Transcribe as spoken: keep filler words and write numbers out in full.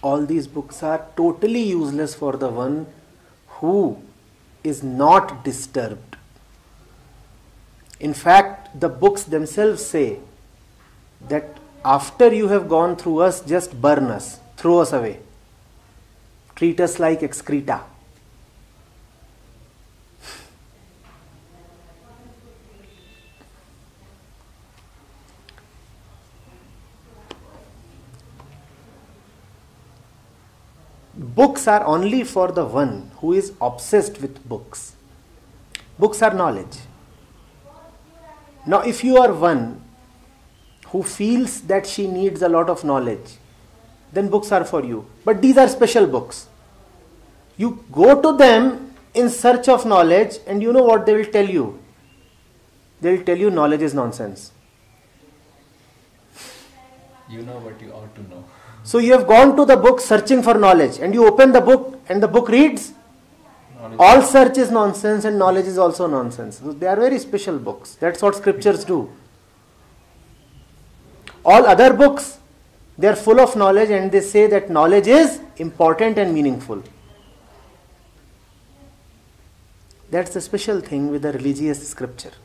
all these books are totally useless for the one who is not disturbed. In fact, the books themselves say that after you have gone through us, just burn us, throw us away, treat us like excreta. Books are only for the one who is obsessed with books. Books are knowledge. Now, if you are one who feels that she needs a lot of knowledge, then books are for you. But these are special books. You go to them in search of knowledge, and you know what they will tell you? They will tell you knowledge is nonsense. You know what you ought to know. So you have gone to the book searching for knowledge, and you open the book and the book reads, knowledge. All search is nonsense and knowledge is also nonsense. So they are very special books. That's what scriptures do. All other books, they are full of knowledge, and they say that knowledge is important and meaningful. That's the special thing with the religious scripture.